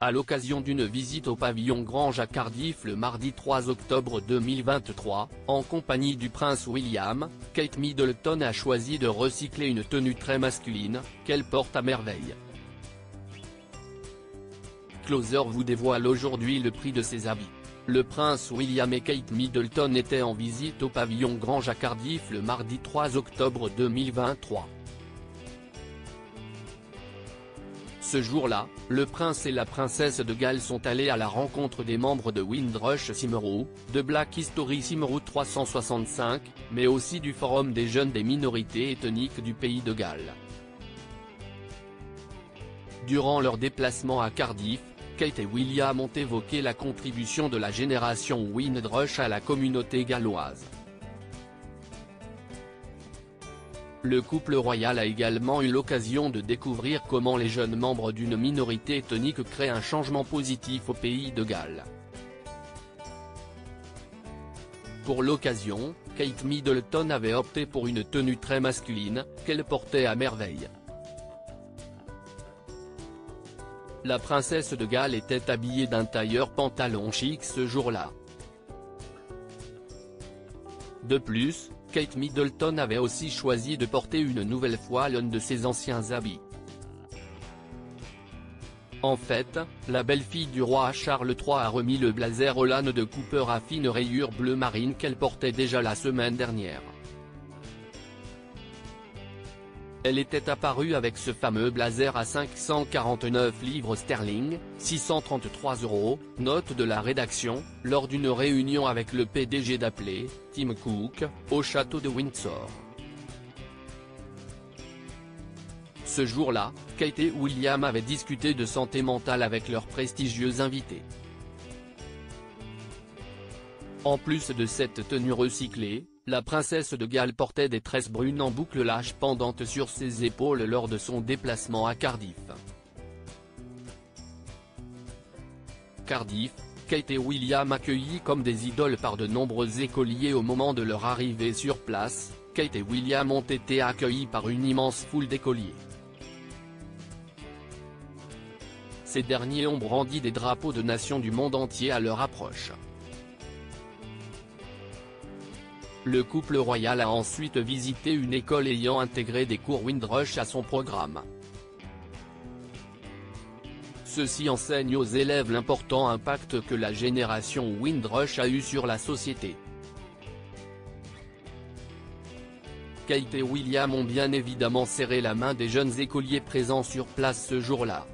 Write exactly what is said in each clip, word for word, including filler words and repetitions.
à l'occasion d'une visite au pavillon Grange à Cardiff le mardi trois octobre deux mille vingt-trois, en compagnie du prince William, Kate Middleton a choisi de recycler une tenue très masculine, qu'elle porte à merveille. Closer vous dévoile aujourd'hui le prix de ses habits. Le prince William et Kate Middleton étaient en visite au pavillon Grange à Cardiff le mardi trois octobre deux mille vingt-trois. Ce jour-là, le prince et la princesse de Galles sont allés à la rencontre des membres de Windrush Cymru, de Black History Cymru trois cent soixante-cinq, mais aussi du Forum des jeunes des minorités ethniques du pays de Galles. Durant leur déplacement à Cardiff, Kate et William ont évoqué la contribution de la génération Windrush à la communauté galloise. Le couple royal a également eu l'occasion de découvrir comment les jeunes membres d'une minorité ethnique créent un changement positif au pays de Galles. Pour l'occasion, Kate Middleton avait opté pour une tenue très masculine, qu'elle portait à merveille. La princesse de Galles était habillée d'un tailleur pantalon chic ce jour-là. De plus, Kate Middleton avait aussi choisi de porter une nouvelle fois l'un de ses anciens habits. En fait, la belle-fille du roi Charles trois a remis le blazer Holland de Cooper à fines rayures bleu marine qu'elle portait déjà la semaine dernière. Elle était apparue avec ce fameux blazer à cinq cent quarante-neuf livres sterling, six cent trente-trois euros, note de la rédaction, lors d'une réunion avec le P D G d'Apple, Tim Cook, au château de Windsor. Ce jour-là, Kate et William avaient discuté de santé mentale avec leurs prestigieux invités. En plus de cette tenue recyclée, la princesse de Galles portait des tresses brunes en boucle lâche pendantes sur ses épaules lors de son déplacement à Cardiff. Cardiff, Kate et William accueillis comme des idoles par de nombreux écoliers au moment de leur arrivée sur place, Kate et William ont été accueillis par une immense foule d'écoliers. Ces derniers ont brandi des drapeaux de nations du monde entier à leur approche. Le couple royal a ensuite visité une école ayant intégré des cours Windrush à son programme. Ceux-ci enseignent aux élèves l'important impact que la génération Windrush a eu sur la société. Kate et William ont bien évidemment serré la main des jeunes écoliers présents sur place ce jour-là.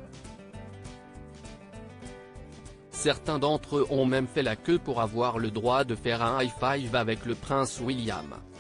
Certains d'entre eux ont même fait la queue pour avoir le droit de faire un high five avec le prince William.